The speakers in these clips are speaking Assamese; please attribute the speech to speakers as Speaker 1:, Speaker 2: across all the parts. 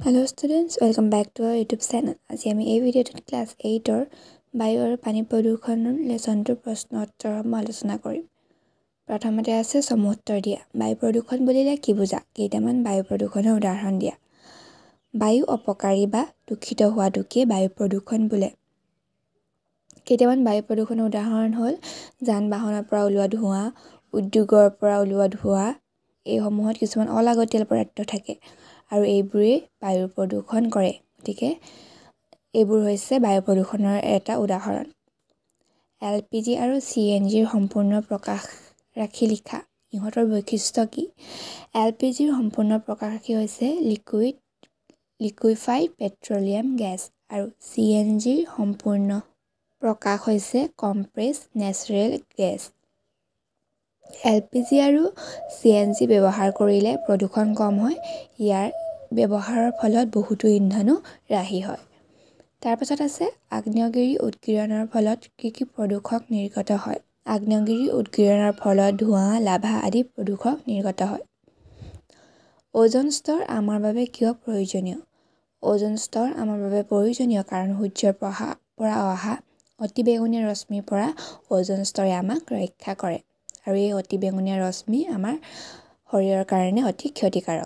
Speaker 1: Hello students, welcome back to our YouTube channel. আজি আমি এই ভিডিঅ'টোত ক্লাছ 8ৰ বায়ু আৰু পানী প্ৰদূষণৰ লেসনটোৰ প্ৰশ্ন উত্তৰ আলোচনা কৰিম। প্ৰথমতে আছে সমুত্তৰ দিয়া। বায়ু প্ৰদূষণ বুলিলে কি বুজা? কেইটামান বায়ু প্ৰদূষণৰ উদাহৰণ দিয়া। বায়ু অপকাৰী বা দূষিত হোৱাটোকে বায়ু প্ৰদূষণ বোলে। কেইটামান বায়ু প্ৰদূষণৰ উদাহৰণ হ'ল যান-বাহনৰ পৰা ওলোৱা ধোঁৱা, উদ্যোগৰ পৰা ওলোৱা ধোঁৱা। এইসমূহত কিছুমান অলাগতিয়াল পদাৰ্থ থাকে আৰু এইবোৰে বায়ু প্ৰদূষণ কৰে। গতিকে এইবোৰ হৈছে বায়ু প্ৰদূষণৰ এটা উদাহৰণ। LPG আৰু CNGৰ সম্পূৰ্ণ প্ৰকাশ ৰাখি লিখা। ইহঁতৰ বৈশিষ্ট্য কি? LPGৰ সম্পূৰ্ণ প্ৰকাশ ৰাখি হৈছে লিকুইফাইড পেট্ৰলিয়াম গেছ আৰু CNGৰ সম্পূৰ্ণ প্ৰকাশ হৈছে কম্প্ৰেছ নেচাৰেল গেছ। LPG আৰু CNG ব্যৱহাৰ কৰিলে প্ৰদূষণ কম হয়। ইয়াৰ ব্যৱহাৰৰ ফলত বহুতো ইন্ধনো ৰাহি হয়। তাৰপাছত আছে আগ্নেয়গিৰি উৎকীৰণৰ ফলত কি প্ৰদূষক নিৰ্গত হয়। আগ্নেয়গিৰি উৎকীৰণৰ ফলত ধোঁৱা, লাভা আদি প্ৰদূষক নিৰ্গত হয়। ওজন স্তৰ আমাৰ বাবে কিয় প্ৰয়োজনীয়? ওজন স্তৰ আমাৰ বাবে প্ৰয়োজনীয় কাৰণ সূৰ্যৰ পৰা অহা অতিবেঙুনীয়া ৰশ্মিৰ পৰা ওজন স্তৰে আমাক ৰক্ষা কৰে আৰু এই অতিবেঙুনীয়া ৰশ্মি আমাৰ শৰীৰৰ কাৰণে অতি ক্ষতিকাৰক।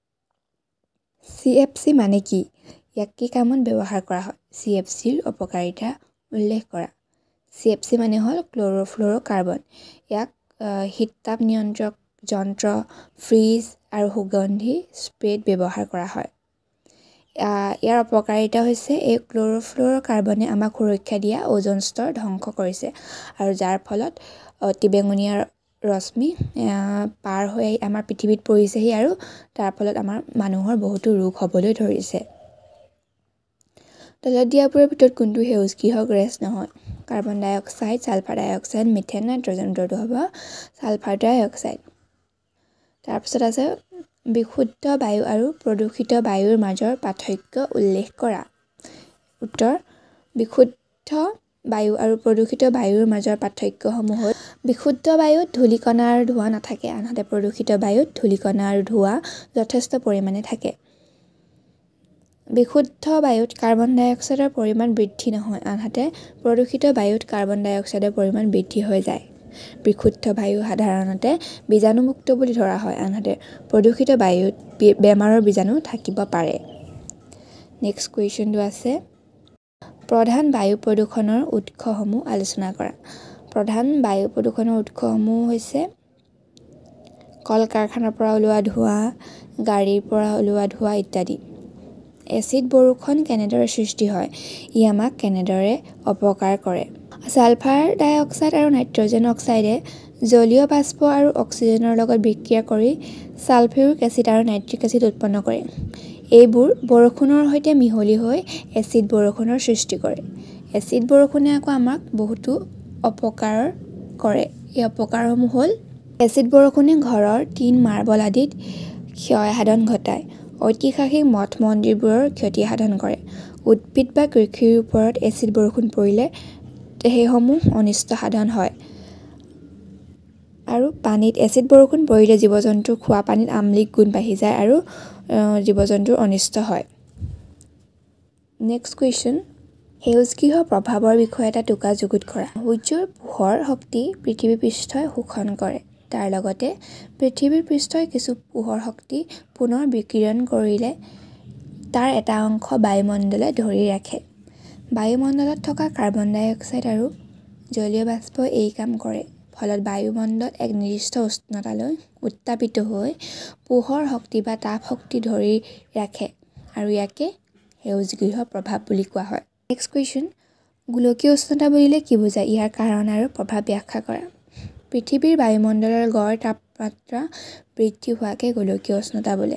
Speaker 1: CFC মানে কি? ইয়াক কি কামত ব্যৱহাৰ কৰা হয়? CFCৰ অপকাৰিতা উল্লেখ কৰা। CFC মানে হ'ল ক্ল'ৰ'ফ্ল'ৰ'কাৰ্বন। ইয়াক শীততাপ নিয়ন্ত্ৰক যন্ত্ৰ, ফ্ৰিজ আৰু সুগন্ধি স্প্ৰেত ব্যৱহাৰ কৰা হয়। ইয়াৰ অপকাৰিতা হৈছে এই ক্ল'ৰ'ফ্ল'ৰ'কাৰ্বনে আমাক সুৰক্ষা দিয়া ওজন স্তৰ ধ্বংস কৰিছে আৰু যাৰ ফলত অতিবেঙুনীয়া ৰশ্মি পাৰ হৈ আমাৰ পৃথিৱীত পৰিছেহি আৰু তাৰ ফলত আমাৰ মানুহৰ বহুতো ৰোগ হ'বলৈ ধৰিছে। তলত দিয়াবোৰৰ ভিতৰত কোনটো সেউজগৃহ গেছ নহয়? Carbon dioxide, sulphur dioxide, methane, nitrogen. উত্তৰটো হ'ব ছালফাৰ ডাই অক্সাইড। তাৰপিছত আছে বিশুদ্ধ বায়ু আৰু প্ৰদূষিত বায়ুৰ মাজৰ পাৰ্থক্য উল্লেখ কৰা। উত্তৰ বিশুদ্ধ বায়ু আৰু প্ৰদূষিত বায়ুৰ মাজৰ পাৰ্থক্যসমূহ হ'ল বিশুদ্ধ বায়ুত ধূলিকণা আৰু ধোঁৱা নাথাকে, আনহাতে প্ৰদূষিত বায়ুত ধূলিকণা আৰু ধোঁৱা যথেষ্ট পৰিমাণে থাকে। বিশুদ্ধ বায়ুত কাৰ্বন ডাই অক্সাইডৰ পৰিমাণ বৃদ্ধি নহয়, আনহাতে প্ৰদূষিত বায়ুত কাৰ্বন ডাই অক্সাইডৰ পৰিমাণ বৃদ্ধি হৈ যায়। বিশুদ্ধ বায়ু সাধাৰণতে বীজাণুমুক্ত বুলি ধৰা হয়, আনহাতে প্ৰদূষিত বায়ুত বেমাৰৰ বীজাণু থাকিব পাৰে। নেক্সট কুৱেশ্যনটো আছে প্ৰধান বায়ু প্ৰদূষণৰ উৎসসমূহ আলোচনা কৰা। প্ৰধান বায়ু প্ৰদূষণৰ উৎসসমূহ হৈছে কল কাৰখানাৰ পৰা ওলোৱা ধোঁৱা, গাড়ীৰ পৰা ওলোৱা ধোঁৱা ইত্যাদি। এচিড বৰষুণ কেনেদৰে সৃষ্টি হয়? ই আমাক কেনেদৰে অপকাৰ কৰে? ছালফাৰ ডাই অক্সাইড আৰু নাইট্ৰজেন অক্সাইডে জলীয় বাষ্প আৰু অক্সিজেনৰ লগত বিক্ৰিয়া কৰি ছালফিউৰিক এচিড আৰু নাইট্ৰিক এচিড উৎপন্ন কৰে। এইবোৰ বৰষুণৰ সৈতে মিহলি হৈ এচিড বৰষুণৰ সৃষ্টি কৰে। এচিড বৰষুণে আকৌ আমাক বহুতো অপকাৰ কৰে। এই অপকাৰসমূহ হ'ল এচিড বৰষুণে ঘৰৰ টিন, মাৰ্বল আদিত ক্ষয় সাধন ঘটায়। ঐতিহাসিক মঠ মন্দিৰবোৰৰ ক্ষতি সাধন কৰে। উদ্ভিদ বা কৃষিৰ ওপৰত এচিড বৰষুণ পৰিলে সেইসমূহ অনিষ্ট সাধন হয়। আৰু পানীত এচিড বৰষুণ পৰিলে জীৱ জন্তুৰ খোৱা পানীত আম্লিক গুণ বাঢ়ি যায় আৰু জীৱ জন্তুৰ অনিষ্ট হয়। নেক্সট কুৱেশ্যন সেউজগৃহ প্ৰভাৱৰ বিষয়ে এটা টোকা যুগুত কৰা। সূৰ্যৰ পোহৰ শক্তি পৃথিৱীৰ পৃষ্ঠই শোষণ কৰে। তাৰ লগতে পৃথিৱীৰ পৃষ্ঠই কিছু পোহৰ শক্তি পুনৰ বিকিৰণ কৰিলে তাৰ এটা অংশ বায়ুমণ্ডলে ধৰি ৰাখে। বায়ুমণ্ডলত থকা কাৰ্বন ডাই অক্সাইড আৰু জলীয় বাষ্পই এই কাম কৰে। ফলত বায়ুমণ্ডল এক নিৰ্দিষ্ট উষ্ণতালৈ উত্তাপিত হৈ পোহৰ শক্তি বা তাপ শক্তি ধৰি ৰাখে আৰু ইয়াকে সেউজগৃহ প্ৰভাৱ বুলি কোৱা হয়। নেক্সট কুৱেশ্যন গোলকীয় উষ্ণতা বুলিলে কি বুজায়? ইয়াৰ কাৰণ আৰু প্ৰভাৱ ব্যাখ্যা কৰা। পৃথিৱীৰ বায়ুমণ্ডলৰ গড় তাপমাত্ৰা বৃদ্ধি হোৱাকে গোলকীয় উষ্ণতা বোলে।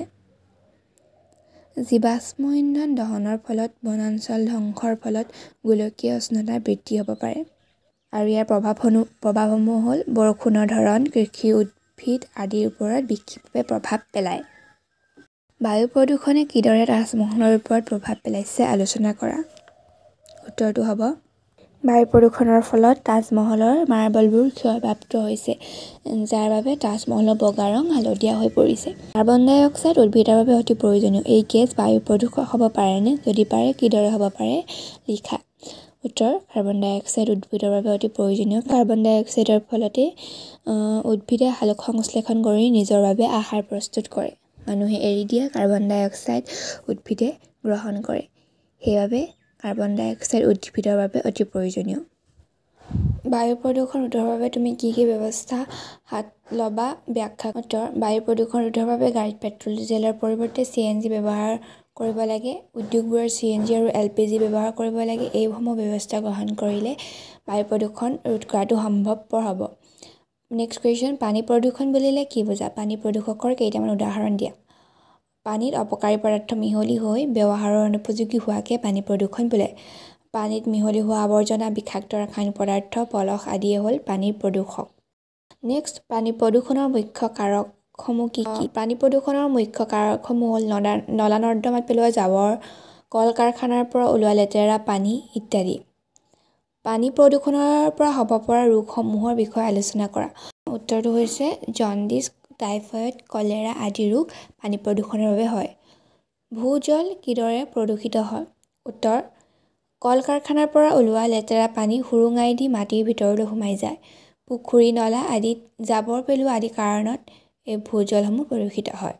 Speaker 1: জীৱাশ্ম ইন্ধন দহনৰ ফলত বনাঞ্চল ধ্বংসৰ ফলত গোলকীয় উষ্ণতা বৃদ্ধি হ'ব পাৰে আৰু ইয়াৰ প্ৰভাৱসমূহ হ'ল বৰষুণৰ ধৰণ, কৃষি, উদ্ভিদ আদিৰ ওপৰত বিশেষভাৱে প্ৰভাৱ পেলায়। বায়ু প্ৰদূষণে কিদৰে তাজমহলৰ ওপৰত প্ৰভাৱ পেলাইছে আলোচনা কৰা। উত্তৰটো হ'ব বায়ু প্ৰদূষণৰ ফলত তাজমহলৰ মাৰ্বলবোৰ ক্ষয়প্ৰাপ্ত হৈছে, যাৰ বাবে তাজমহলৰ বগা ৰং হালধীয়া হৈ পৰিছে। কাৰ্বন ডাই অক্সাইড উদ্ভিদৰ বাবে অতি প্ৰয়োজনীয়। এই গেছ বায়ু প্ৰদূষক হ'ব পাৰেনে? যদি পাৰে, কিদৰে হ'ব পাৰে? লিখা। উত্তৰ: কাৰ্বন ডাই অক্সাইড উদ্ভিদৰ বাবে অতি প্ৰয়োজনীয়। কাৰ্বন ডাই অক্সাইডৰ ফলতে উদ্ভিদে সালোক সংশ্লেষণ কৰি নিজৰ বাবে আহাৰ প্ৰস্তুত কৰে। মানুহে এৰি দিয়া কাৰ্বন ডাই অক্সাইড উদ্ভিদে গ্ৰহণ কৰে। সেইবাবে কাৰ্বন ডাই অক্সাইড উদ্ভিদৰ বাবে অতি প্ৰয়োজনীয়। বায়ু প্ৰদূষণ ৰোধৰ বাবে তুমি কি ব্যৱস্থা হাত ল'বা? ব্যাখ্যা। উত্তৰ: বায়ু প্ৰদূষণ ৰোধৰ বাবে গাড়ীত পেট্ৰল, ডিজেলৰ পৰিৱৰ্তে CNG ব্যৱহাৰ কৰিব লাগে। উদ্যোগবোৰে CNG আৰু LPG ব্যৱহাৰ কৰিব লাগে। এইসমূহ ব্যৱস্থা গ্ৰহণ কৰিলে বায়ু প্ৰদূষণ ৰোধ কৰাটো সম্ভৱপৰ হ'ব। নেক্সট কুৱেশ্যন, পানী প্ৰদূষণ বুলিলে কি বুজা? পানী প্ৰদূষকৰ কেইটামান উদাহৰণ দিয়া। পানীত অপকাৰী পদাৰ্থ মিহলি হৈ ব্যৱহাৰৰ অনুপযোগী হোৱাকে পানী প্ৰদূষণ বোলে। পানীত মিহলি হোৱা আৱৰ্জনা, বিষাক্ত ৰাসায়নিক পদাৰ্থ, পলস আদিয়ে হ'ল পানীৰ প্ৰদূষক। নেক্সট, পানী প্ৰদূষণৰ মুখ্য কাৰকসমূহ কি কি? পানী প্ৰদূষণৰ মুখ্য কাৰকসমূহ হ'ল নলা-নৰ্দমাত পেলোৱা জাবৰ, কল কাৰখানাৰ পৰা ওলোৱা লেতেৰা পানী ইত্যাদি। পানী প্ৰদূষণৰ পৰা হ'ব পৰা ৰোগসমূহৰ বিষয়ে আলোচনা কৰা। উত্তৰটো হৈছে জণ্ডিছ, টাইফয়েড, কলেৰা আদি ৰোগ পানী প্ৰদূষণৰ বাবে হয়। ভূজল কিদৰে প্ৰদূষিত হয়? উত্তৰ: কল কাৰখানাৰ পৰা ওলোৱা লেতেৰা পানী সুৰুঙাই দি মাটিৰ ভিতৰলৈ সোমাই যায়। পুখুৰী, নলা আদিত জাবৰ পেলোৱা আদি কাৰণত এই ভূজলসমূহ প্ৰদূষিত হয়।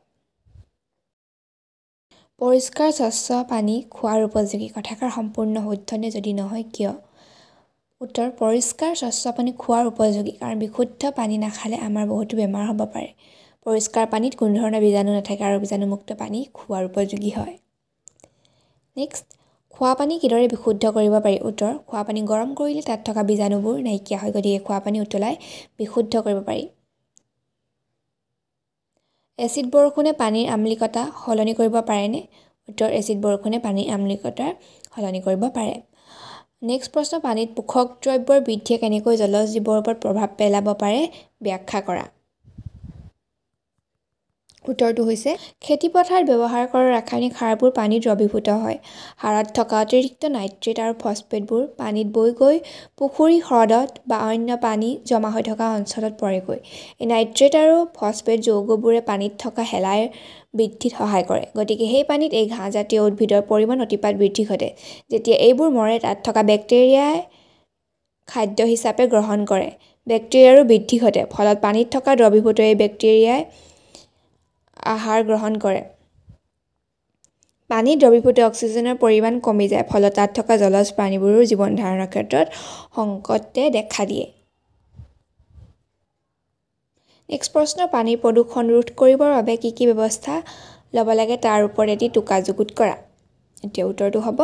Speaker 1: পৰিষ্কাৰ স্বচ্ছ পানী খোৱাৰ উপযোগী। কথাষাৰ সম্পূৰ্ণ শুদ্ধ নে? যদি নহয় কিয়? উত্তৰ: পৰিষ্কাৰ স্বচ্ছ পানী খোৱাৰ উপযোগী, কাৰণ বিশুদ্ধ পানী নাখালে আমাৰ বহুতো বেমাৰ হ'ব পাৰে। পৰিষ্কাৰ পানীত কোনো ধৰণৰ বীজাণু নাথাকে আৰু বীজাণুমুক্ত পানী খোৱাৰ উপযোগী হয়। নেক্সট, খোৱা পানী কিদৰে বিশুদ্ধ কৰিব পাৰি? উত্তৰ: খোৱা পানী গৰম কৰিলে তাত থকা বীজাণুবোৰ নাইকিয়া হয়, গতিকে খোৱা পানী উতলাই বিশুদ্ধ কৰিব পাৰি। এচিড বৰষুণে পানীৰ আম্লিকতা সলনি কৰিব পাৰেনে? উত্তৰ: এচিড বৰষুণে পানীৰ আম্লিকতা সলনি কৰিব পাৰে। নেক্সট প্ৰশ্ন, পানীত পোষক দ্ৰব্যৰ বৃদ্ধিয়ে কেনেকৈ জলজ জীৱৰ ওপৰত প্ৰভাৱ পেলাব পাৰে? ব্যাখ্যা কৰা। উত্তৰটো হৈছে, খেতি পথাৰত ব্যৱহাৰ কৰা ৰাসায়নিক সাৰবোৰ পানীত দ্ৰৱীভূত হয়। সাৰত থকা অতিৰিক্ত নাইট্ৰেট আৰু ফছফেটবোৰ পানীত বৈ গৈ পুখুৰী, হ্ৰদত বা অন্য পানী জমা হৈ থকা অঞ্চলত পৰেগৈ। এই নাইট্ৰেট আৰু ফছফেট যৌগবোৰে পানীত থকা শেলাই বৃদ্ধিত সহায় কৰে। গতিকে সেই পানীত এই ঘাঁহজাতীয় উদ্ভিদৰ পৰিমাণ অতিপাত বৃদ্ধি ঘটে। যেতিয়া এইবোৰ মৰে, তাত থকা বেক্টেৰিয়াই খাদ্য হিচাপে গ্ৰহণ কৰে। বেক্টেৰিয়াৰো বৃদ্ধি ঘটে। ফলত পানীত থকা দ্ৰৱীভূত এই বেক্টেৰিয়াই আহাৰ গ্ৰহণ কৰে। পানীত দ্ৰৱীভূত অক্সিজেনৰ পৰিমাণ কমি যায়। ফলত তাত থকা জলজ প্ৰাণীবোৰৰ জীৱন ধাৰণৰ ক্ষেত্ৰত সংকটে দেখা দিয়ে। নেক্সট প্ৰশ্ন, পানীৰ প্ৰদূষণ ৰোধ কৰিবৰ বাবে কি কি ব্যৱস্থা ল'ব লাগে তাৰ ওপৰত এটি টোকা যুগুত কৰা। এতিয়া উত্তৰটো হ'ব,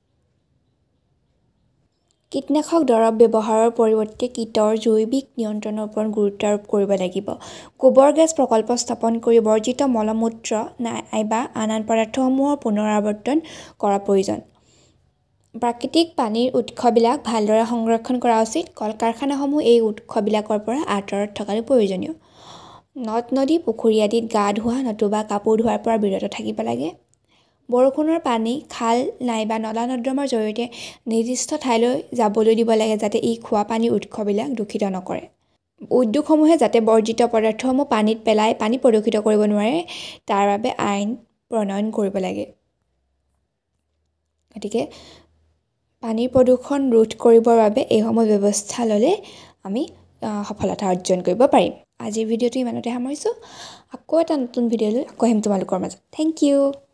Speaker 1: কীটনাশক দৰৱ ব্যৱহাৰৰ পৰিৱৰ্তে কীটৰ জৈৱিক নিয়ন্ত্ৰণৰ ওপৰত গুৰুত্ব আৰোপ কৰিব লাগিব। গোবৰ গেছ প্ৰকল্প স্থাপন কৰি বৰ্জিত মলমূত্ৰ নাইবা আন পদাৰ্থসমূহৰ পুনৰাৱৰ্তন কৰা প্ৰয়োজন। প্ৰাকৃতিক পানীৰ উৎসবিলাক ভালদৰে সংৰক্ষণ কৰা উচিত। কল কাৰখানাসমূহ এই উৎসবিলাকৰ পৰা আঁতৰত থকাটো প্ৰয়োজনীয়। নদ-নদী, পুখুৰী আদিত গা ধোৱা নতুবা কাপোৰ ধোৱাৰ পৰা বিৰত থাকিব লাগে। বৰষুণৰ পানী খাল নাইবা নলা-নৰ্দমাৰ জৰিয়তে নিৰ্দিষ্ট ঠাইলৈ যাবলৈ দিব লাগে, যাতে ই খোৱা পানীৰ উৎসবিলাক দূষিত নকৰে। উদ্যোগসমূহে যাতে বৰ্জিত পদাৰ্থসমূহ পানীত পেলাই পানী প্ৰদূষিত কৰিব নোৱাৰে, তাৰ বাবে আইন প্ৰণয়ন কৰিব লাগে। গতিকে পানীৰ প্ৰদূষণ ৰোধ কৰিবৰ বাবে এইসমূহ ব্যৱস্থা ল'লে আমি সফলতা অৰ্জন কৰিব পাৰিম। আজিৰ ভিডিঅ'টো ইমানতে সামৰিছোঁ। আকৌ এটা নতুন ভিডিঅ' লৈ আকৌ আহিম তোমালোকৰ মাজত। Thank U.